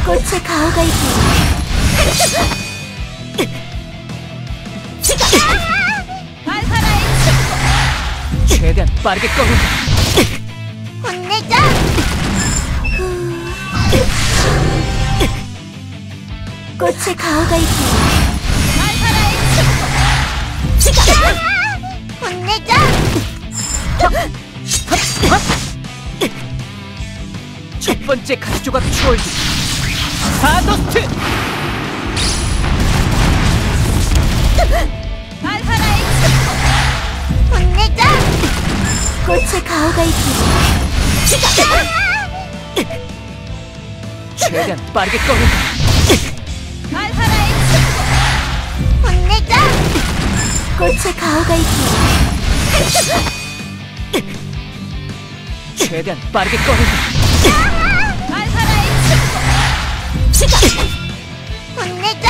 꽃의 가호가 있기. 발파라의 최대한 빠르게 꺼낸다. 혼내자. 꽃의 가호가 있기. 발파라의 혼내자. 첫 번째 가시 조각 추월기 스타더스트. 발파라의 혼내자. 꽃의 가호가 있기. 최대한 빠르게 꺼낸다. 발파라의 혼내자. 꽃의 가호가 있기. 최대한 빠르게 꺼낸다. 발파라의 혼내자.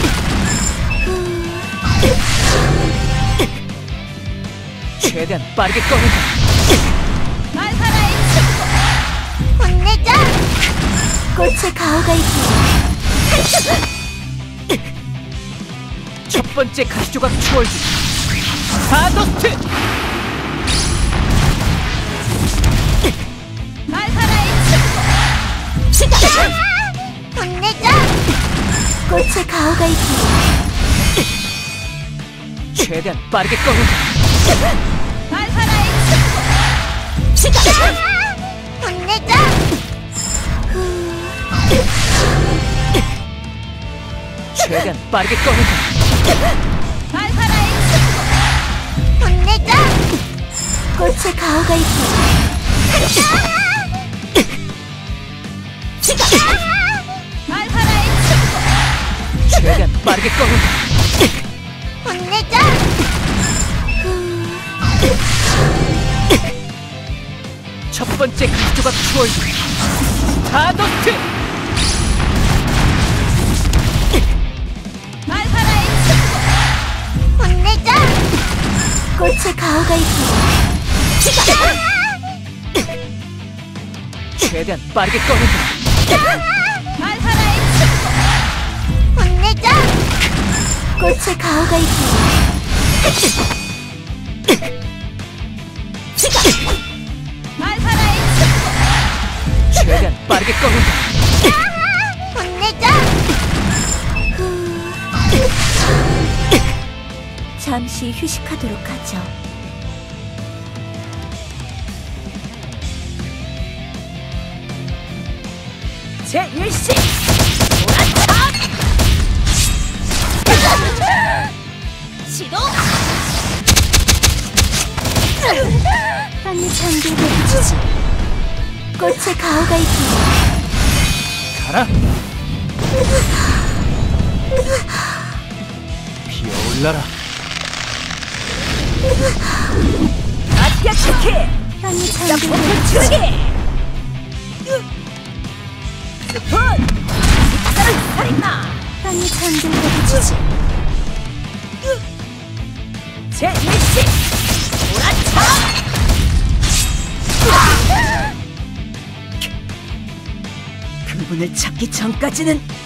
최대한 빠르게 꺼낸다. 발파라의 혼내자. 꽃의 가호가 있기. 첫 번째 가시 조각 추월기 스타더스트. 발파라의 혼내자. 꽃의 가호가 있기. 최대한 빠르게 꺼낸다. 발파라의 혼내자. 최대한 빠르게 꺼낸다. 발파라의 혼내자. 꽃의 가호가 있기. 발파라의 최대한 빠르게 꺼낸다. 혼내자. 첫 번째 가시 조각 추월기 스타더스트. 발파라의 혼내자. 꽃의 가호가 있기. 최대한 빠르게 꺼낸다. 발파라의 혼내자. 꽃의 가호가 있기. 발파라의 최대한 빠르게 꺼낸다. 혼내자. 잠시 휴식하도록 하죠. 제1식 시도. 빨리 잠들게 해주지. 꽃의 가호가 있기. 가라. 피어올라라. 아티아키키 빨리 잠들게 해주지. 스푼 식사를 살인마. 빨리 잠들게 해주지. 제1식 오라차. 그분을 찾기 전까지는